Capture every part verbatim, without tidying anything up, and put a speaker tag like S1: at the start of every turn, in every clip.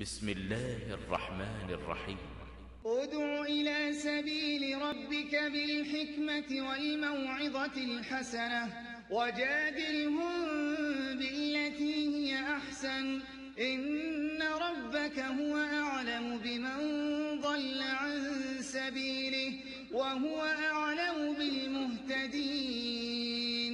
S1: بسم الله الرحمن الرحيم
S2: ادع إلى سبيل ربك بالحكمة والموعظة الحسنة وجادلهم بالتي هي أحسن إن ربك هو أعلم بمن ضل عن سبيله وهو أعلم بالمهتدين.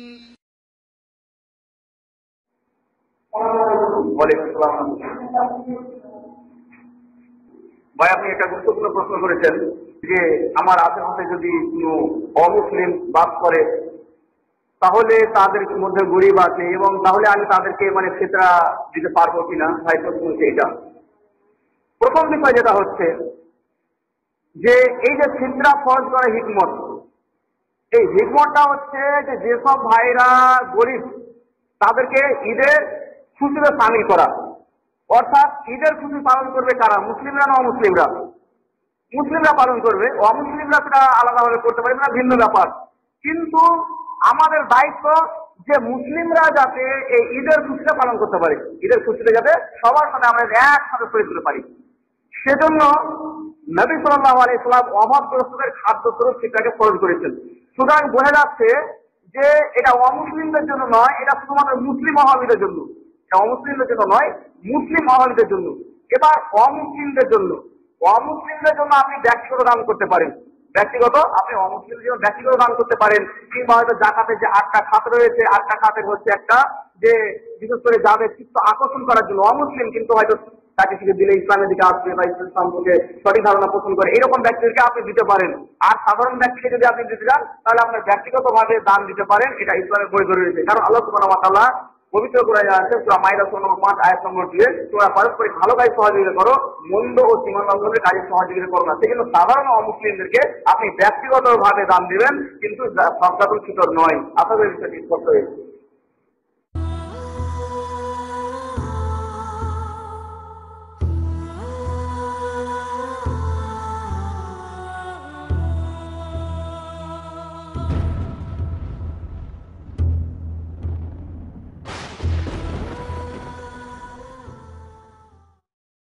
S3: ভাই, আপনি একটা গুরুত্বপূর্ণ প্রশ্ন করেছেন যে আমার আশেপাশে যদি কোনো অমুসলিম বাস করে তাহলে তাদের মধ্যে গরিব আছে এবং তাহলে আমি তাদেরকে মানে ফিতরা দিতে পারবো কিনা। ভাই প্রশ্ন হচ্ছে এটা। প্রথম বিষয় যেটা হচ্ছে যে এই যে ফিতরা ফরজ করা হিকমত, এই হিকমতটা হচ্ছে যে যেসব ভাইরা গরিব তাদেরকে ঈদের খুশিতে সামিল করা। অর্থাৎ ঈদের খুশি পালন করবে কারা? মুসলিমরা না অমুসলিমরা? মুসলিমরা পালন করবে, অমুসলিমরা সেটা আলাদাভাবে করতে পারবে না, ভিন্ন ব্যাপার। কিন্তু আমাদের দায়িত্ব যে মুসলিমরা যাতে এই ঈদের খুশিটা পালন করতে পারে, ঈদের খুশিটা যাতে সবার সাথে আমরা একসাথে করে তুলতে পারি। সেজন্য নবী সাল্লাল্লাহু আলাইহি ওয়াসাল্লাম অভাবগ্রস্তদের খাদ্য স্বরূপ সেটাকে ফরজ করেছেন। সুতরাং বোঝা যাচ্ছে যে এটা অমুসলিমদের জন্য নয়, এটা শুধুমাত্র মুসলিম অভাবীদের জন্য। এটা অমুসলিমদের জন্য নয়, মুসলিম অভাবীদের জন্য। এবার অমুসলিমদের জন্য, অমুসলিমদের জন্য আপনি ব্যক্তিগত দান করতে পারেন। ব্যক্তিগত আপনি অমুসলিমদের জন্য ব্যক্তিগত দান করতে পারেন, কিংবা হয়তো জাকাতের যে আটটা খাত রয়েছে, আটটা খাতের হচ্ছে একটা যে বিশেষ করে যাবে চিত্ত আকর্ষণ করার জন্য অমুসলিম কিন্তু হয়তো তাকে কিছু দিলে ইসলামের দিকে আসবে বা ইসলাম সম্পর্কে সঠিক ধারণা পোষণ করে, এরকম ব্যক্তিদেরকে আপনি দিতে পারেন। আর সাধারণ ব্যক্তিকে যদি আপনি দিতে চান তাহলে আপনার ব্যক্তিগতভাবে দান দিতে পারেন, এটা ইসলামের বই ধরে রয়েছে। কারণ আল্লাহ সুবহানাহু ওয়া তাআলা পবিত্র কোরআনে আছে সূরা মাইদা নম্বর পাঁচ আয়াত নম্বর দুই, তোমরা পারস্পরিক ভালো কাজে সহযোগিতা করো, মন্দ ও সীমা লঙ্ঘনের কাজে সহযোগিতা করো না। সেজন্য সাধারণ অমুসলিমদেরকে আপনি ব্যক্তিগতভাবে দান দিবেন, কিন্তু সবটাকুল ছিটর নয়। আশা করি বিষয়টি স্পষ্ট হয়েছে।